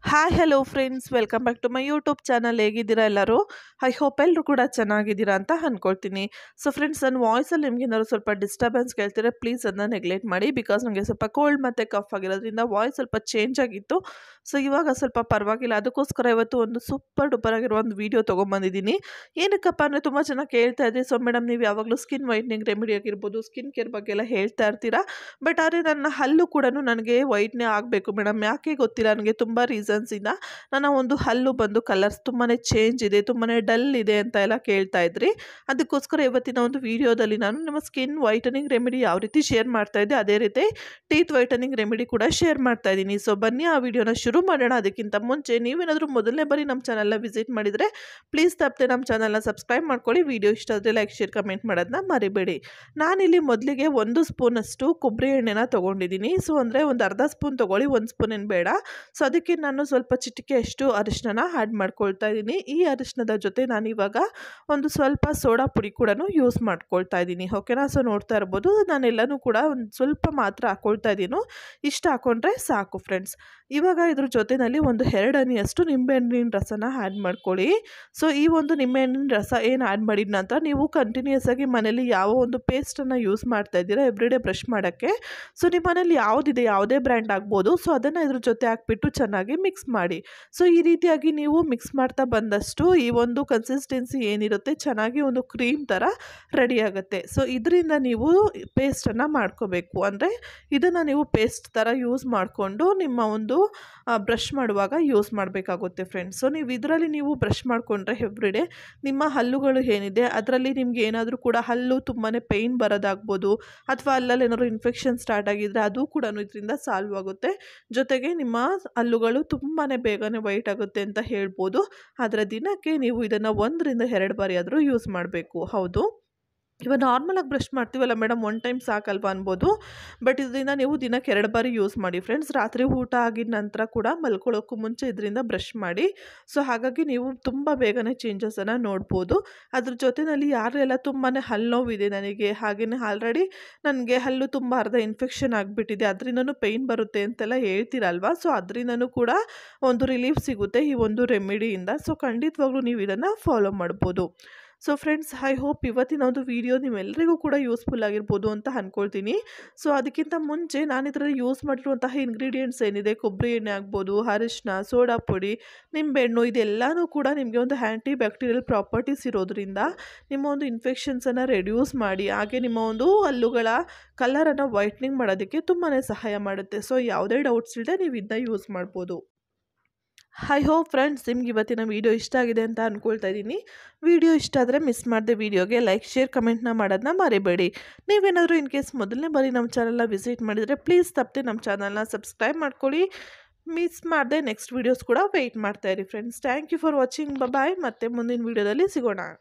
Hi hello friends, welcome back to my YouTube channel. ಹೇಗಿದ್ದೀರಾ ಎಲ್ಲರೂ? I hope ಎಲ್ಲರೂ ಕೂಡ ಚೆನ್ನಾಗಿದ್ದೀರಾ ಅಂತ ಅಂದ್ಕೊಳ್ತೀನಿ. ಸೊ ಫ್ರೆಂಡ್ಸ್, ನನ್ನ ವಾಯ್ಸಲ್ಲಿ ನಿಮ್ಗೆ ಏನಾದ್ರು ಸ್ವಲ್ಪ ಡಿಸ್ಟರ್ಬೆನ್ಸ್ ಕೇಳ್ತಿದ್ರೆ ಪ್ಲೀಸ್ ಅದನ್ನ ನೆಗ್ಲೆಕ್ಟ್ ಮಾಡಿ. ಬಿಕಾಸ್ ನನಗೆ ಸ್ವಲ್ಪ ಕೋಲ್ಡ್ ಮತ್ತು ಕಫ್ ಆಗಿರೋದ್ರಿಂದ ವಾಯ್ಸ್ ಸ್ವಲ್ಪ ಚೇಂಜ್ ಆಗಿತ್ತು. ಸೊ ಇವಾಗ ಸ್ವಲ್ಪ ಪರವಾಗಿಲ್ಲ. ಅದಕ್ಕೋಸ್ಕರ ಇವತ್ತು ಒಂದು ಸೂಪರ್ ಡೂಪರ್ ಆಗಿರೋ ಒಂದು ವೀಡಿಯೋ ತೊಗೊಂಬಂದಿದ್ದೀನಿ. ಏನಕ್ಕಪ್ಪ ಅಂದರೆ ತುಂಬ ಚೆನ್ನಾಗಿ ಕೇಳ್ತಾ ಇದ್ರಿ. ಸೊ ಮೇಡಮ್, ನೀವು ಯಾವಾಗಲೂ ಸ್ಕಿನ್ ವೈಟ್ನಿಂಗ್ ರೆಮಿಡಿ ಆಗಿರ್ಬೋದು, ಸ್ಕಿನ್ ಕೇರ್ ಬಗ್ಗೆ ಎಲ್ಲ ಹೇಳ್ತಾ ಇರ್ತೀರಾ. ಬಟ್ ಆದರೆ ನನ್ನ ಹಲ್ಲು ಕೂಡ ನನಗೆ ವೈಟ್ನೇ ಆಗಬೇಕು ಮೇಡಮ್, ಯಾಕೆ ಗೊತ್ತಿಲ್ಲ. ನನಗೆ ತುಂಬ ರೀಸನ್ಸಿಂದ ನನ್ನ ಒಂದು ಹಲ್ಲು ಬಂದು ಕಲರ್ಸ್ ತುಂಬಾ ಚೇಂಜ್ ಇದೆ, ತುಂಬಾ ಡಲ್ ಇದೆ ಅಂತ ಎಲ್ಲ ಕೇಳ್ತಾ ಇದ್ರಿ. ಅದಕ್ಕೋಸ್ಕರ ಇವತ್ತಿನ ಒಂದು ವಿಡಿಯೋದಲ್ಲಿ ನಾನು ನಿಮ್ಮ ಸ್ಕಿನ್ ವೈಟನಿಂಗ್ ರೆಮಿಡಿ ಯಾವ ರೀತಿ ಶೇರ್ ಮಾಡ್ತಾ ಇದ್ದೆ, ಅದೇ ರೀತಿ ಟೀತ್ ವೈಟನಿಂಗ್ ರೆಮಿಡಿ ಕೂಡ ಶೇರ್ ಮಾಡ್ತಾ ಇದ್ದೀನಿ. ಸೊ ಬನ್ನಿ ಆ ವಿಡಿಯೋನ ಶುರು ಮಾಡೋಣ. ಅದಕ್ಕಿಂತ ಮುಂಚೆ ನೀವೇನಾದರೂ ಮೊದಲನೇ ಬಾರಿ ನಮ್ಮ ಚಾನಲ್ನ ವಿಸಿಟ್ ಮಾಡಿದರೆ ಪ್ಲೀಸ್ ತಪ್ಪದೆ ನಮ್ಮ ಚಾನಲ್ನ ಸಬ್ಸ್ಕ್ರೈಬ್ ಮಾಡ್ಕೊಳ್ಳಿ. ವಿಡಿಯೋ ಇಷ್ಟ ಆದರೆ ಲೈಕ್, ಶೇರ್, ಕಮೆಂಟ್ ಮಾಡೋದನ್ನ ಮರಿಬೇಡಿ. ನಾನಿಲ್ಲಿ ಮೊದಲಿಗೆ 1 ಸ್ಪೂನಷ್ಟು ಕೊಬ್ಬರಿ ಎಣ್ಣೆನ ತೊಗೊಂಡಿದ್ದೀನಿ. ಸೊ ಅಂದರೆ ಒಂದು ಅರ್ಧ ಸ್ಪೂನ್ ತೊಗೊಳ್ಳಿ, 1 ಸ್ಪೂನ್ ಏನು ಬೇಡ. ಸೊ ಅದಕ್ಕೆ ನಾನು ಸ್ವಲ್ಪ ಚಿಟಿಕೆಯಷ್ಟು ಅರಿಶಿನ ಆ್ಯಡ್ ಮಾಡ್ಕೊಳ್ತಾ ಇದ್ದೀನಿ. ಈ ಅರಿಶಿನದ ಜೊತೆ ನಾನಿವಾಗ ಒಂದು ಸ್ವಲ್ಪ ಸೋಡಾ ಪುಡಿ ಕೂಡ ಯೂಸ್ ಮಾಡ್ಕೊಳ್ತಾ ಇದ್ದೀನಿ. ಓಕೆನಾ? ಸೊ ನೋಡ್ತಾ ಇರ್ಬೋದು, ನಾನೆಲ್ಲನೂ ಕೂಡ ಒಂದು ಸ್ವಲ್ಪ ಮಾತ್ರ ಹಾಕ್ಕೊಳ್ತಾ ಇದ್ದೀನಿ. ಇಷ್ಟು ಹಾಕ್ಕೊಂಡ್ರೆ ಸಾಕು ಫ್ರೆಂಡ್ಸ್. ಇವಾಗ ಇದ್ರ ಜೊತೆಯಲ್ಲಿ ಒಂದು 2 ಹನಿಯಷ್ಟು ನಿಂಬೆಹಣ್ಣಿನ ರಸನ ಆ್ಯಡ್ ಮಾಡ್ಕೊಳ್ಳಿ. ಸೊ ಈ ಒಂದು ನಿಂಬೆಹಣ್ಣಿನ ರಸ ಏನು ಆ್ಯಡ್ ಮಾಡಿದ ನಂತರ ನೀವು ಕಂಟಿನ್ಯೂಸ್ ಆಗಿ ಮನೇಲಿ ಯಾವ ಒಂದು ಪೇಸ್ಟನ್ನು ಯೂಸ್ ಮಾಡ್ತಾ ಇದ್ದೀರಾ ಎವ್ರಿಡೇ ಬ್ರಷ್ ಮಾಡೋಕ್ಕೆ, ಸೊ ನಿಮ್ಮ ಮನೇಲಿ ಯಾವುದಿದೆ, ಯಾವುದೇ ಬ್ರ್ಯಾಂಡ್ ಆಗ್ಬೋದು, ಸೊ ಅದನ್ನು ಇದ್ರ ಜೊತೆ ಹಾಕ್ಬಿಟ್ಟು ಚೆನ್ನಾಗಿ ಮಿಕ್ಸ್ ಮಾಡಿ. ಸೊ ಈ ರೀತಿಯಾಗಿ ನೀವು ಮಿಕ್ಸ್ ಮಾಡ್ತಾ ಬಂದಷ್ಟು ಈ ಒಂದು ಕನ್ಸಿಸ್ಟೆನ್ಸಿ ಏನಿರುತ್ತೆ ಚೆನ್ನಾಗಿ ಒಂದು ಕ್ರೀಮ್ ಥರ ರೆಡಿ ಆಗುತ್ತೆ. ಸೊ ಇದರಿಂದ ನೀವು ಪೇಸ್ಟನ್ನು ಮಾಡ್ಕೋಬೇಕು. ಅಂದರೆ ಇದನ್ನು ನೀವು ಪೇಸ್ಟ್ ಥರ ಯೂಸ್ ಮಾಡಿಕೊಂಡು ನಿಮ್ಮ ಒಂದು ಬ್ರಷ್ ಮಾಡುವಾಗ ಯೂಸ್ ಮಾಡಬೇಕಾಗುತ್ತೆ ಫ್ರೆಂಡ್ಸ್. ಸೊ ನೀವು ಬ್ರಷ್ ಮಾಡಿಕೊಂಡ್ರೆ ಎವ್ರಿಡೇ ನಿಮ್ಮ ಹಲ್ಲುಗಳು ಏನಿದೆ ಅದರಲ್ಲಿ ನಿಮ್ಗೆ ಏನಾದರೂ ಕೂಡ ಹಲ್ಲು ತುಂಬಾ ಪೇಯ್ನ್ ಬರೋದಾಗ್ಬೋದು, ಅಥವಾ ಅಲ್ಲಲ್ಲಿ ಏನಾದರೂ ಇನ್ಫೆಕ್ಷನ್ ಸ್ಟಾರ್ಟ್ ಆಗಿದ್ದರೆ ಅದು ಕೂಡ ಇದರಿಂದ ಸಾಲ್ವ್ ಆಗುತ್ತೆ. ಜೊತೆಗೆ ನಿಮ್ಮ ಹಲ್ಲುಗಳು ತುಂಬಾ ಬೇಗನೆ ವೈಟ್ ಆಗುತ್ತೆ ಅಂತ ಹೇಳ್ಬೋದು. ಆದರೆ ದಿನಕ್ಕೆ ನೀವು ಇದನ್ನು 1 ರಿಂದ 2 ಬಾರಿ ಆದರೂ ಯೂಸ್ ಮಾಡಬೇಕು. ಹೌದು, ಇವಾಗ ನಾರ್ಮಲಾಗಿ ಬ್ರಷ್ ಮಾಡ್ತೀವಲ್ಲ ಮೇಡಮ್, 1 ಟೈಮ್ ಸಾಕಲ್ವ ಅನ್ಬೋದು. ಬಟ್ ಇದರಿಂದ ನೀವು ದಿನಕ್ಕೆ 2 ಬಾರಿ ಯೂಸ್ ಮಾಡಿ ಫ್ರೆಂಡ್ಸ್. ರಾತ್ರಿ ಊಟ ಆಗಿದ ನಂತರ ಕೂಡ ಮಲ್ಕೊಳ್ಳೋಕ್ಕೂ ಮುಂಚೆ ಇದರಿಂದ ಬ್ರಷ್ ಮಾಡಿ. ಸೊ ಹಾಗಾಗಿ ನೀವು ತುಂಬ ಬೇಗನೆ ಚೇಂಜಸನ್ನು ನೋಡ್ಬೋದು. ಅದ್ರ ಜೊತೆಯಲ್ಲಿ ಯಾರೆಲ್ಲ ತುಂಬಾ ಹಲ್ಲು ನೋವಿದೆ ನನಗೆ, ಹಾಗೆಯೇ ಆಲ್ರೆಡಿ ನನಗೆ ಹಲ್ಲು ತುಂಬ ಅರ್ಧ ಇನ್ಫೆಕ್ಷನ್ ಆಗಿಬಿಟ್ಟಿದೆ, ಅದರಿಂದನೂ ಪೇಯ್ನ್ ಬರುತ್ತೆ ಅಂತೆಲ್ಲ ಹೇಳ್ತೀರಲ್ವ. ಸೊ ಅದರಿಂದನೂ ಕೂಡ ಒಂದು ರಿಲೀಫ್ ಸಿಗುತ್ತೆ ಈ ಒಂದು ರೆಮಿಡಿಯಿಂದ. ಸೊ ಖಂಡಿತವಾಗ್ಲೂ ನೀವು ಇದನ್ನು ಫಾಲೋ ಮಾಡ್ಬೋದು. ಸೊ ಫ್ರೆಂಡ್ಸ್, ಐ ಹೋಪ್ ಇವತ್ತಿನ ಒಂದು ವಿಡಿಯೋ ನಿಮ್ಮೆಲ್ಲರಿಗೂ ಕೂಡ ಯೂಸ್ಫುಲ್ ಆಗಿರ್ಬೋದು ಅಂತ ಅಂದ್ಕೊಳ್ತೀನಿ. ಸೊ ಅದಕ್ಕಿಂತ ಮುಂಚೆ ನಾನು ಇದರಲ್ಲಿ ಯೂಸ್ ಮಾಡಿರುವಂತಹ ಇಂಗ್ರೀಡಿಯೆಂಟ್ಸ್ ಏನಿದೆ, ಕೊಬ್ಬರಿ ಎಣ್ಣೆ ಆಗ್ಬೋದು, ಅರಿಶಿನ, ಸೋಡಾ ಪುಡಿ, ನಿಂಬೆಹಣ್ಣು, ಇದೆಲ್ಲನೂ ಕೂಡ ನಿಮಗೆ ಒಂದು ಆ್ಯಂಟಿ ಬ್ಯಾಕ್ಟೀರಿಯಲ್ ಪ್ರಾಪರ್ಟೀಸ್ ಇರೋದ್ರಿಂದ ನಿಮ್ಮ ಒಂದು ಇನ್ಫೆಕ್ಷನ್ಸನ್ನು ರೆಡ್ಯೂಸ್ ಮಾಡಿ, ಹಾಗೆ ನಿಮ್ಮ ಒಂದು ಹಲ್ಲುಗಳ ಕಲರನ್ನು ವೈಟ್ನಿಂಗ್ ಮಾಡೋದಕ್ಕೆ ತುಂಬಾ ಸಹಾಯ ಮಾಡುತ್ತೆ. ಸೊ ಯಾವುದೇ ಡೌಟ್ಸ್ ಇಲ್ಲದೆ ನೀವು ಇದನ್ನ ಯೂಸ್ ಮಾಡ್ಬೋದು. ಐ ಹೋಪ್ ಫ್ರೆಂಡ್ಸ್ ನಿಮ್ಗೆ ಇವತ್ತಿನ ವೀಡಿಯೋ ಇಷ್ಟ ಆಗಿದೆ ಅಂತ ಅಂದ್ಕೊಳ್ತಾ ಇದ್ದೀನಿ. ವಿಡಿಯೋ ಇಷ್ಟ ಆದರೆ ಮಿಸ್ ಮಾಡದೆ ವಿಡಿಯೋಗೆ ಲೈಕ್, ಶೇರ್, ಕಮೆಂಟ್ನ ಮಾಡೋದನ್ನ ಮರಿಬೇಡಿ. ನೀವೇನಾದರೂ ಇನ್ ಕೇಸ್ ಮೊದಲನೇ ಬಾರಿ ನಮ್ಮ ಚಾನಲ್ನ ವಿಸಿಟ್ ಮಾಡಿದರೆ ಪ್ಲೀಸ್ ತಪ್ಪದೆ ನಮ್ಮ ಚಾನಲ್ನ ಸಬ್ಸ್ಕ್ರೈಬ್ ಮಾಡ್ಕೊಳ್ಳಿ. ಮಿಸ್ ಮಾಡದೆ ನೆಕ್ಸ್ಟ್ ವೀಡಿಯೋಸ್ ಕೂಡ ವೆಯ್ಟ್ ಮಾಡ್ತಾಯಿರಿ friends. Thank you for watching. Bye. ಮತ್ತೆ ಮುಂದಿನ ವೀಡಿಯೋದಲ್ಲಿ ಸಿಗೋಣ.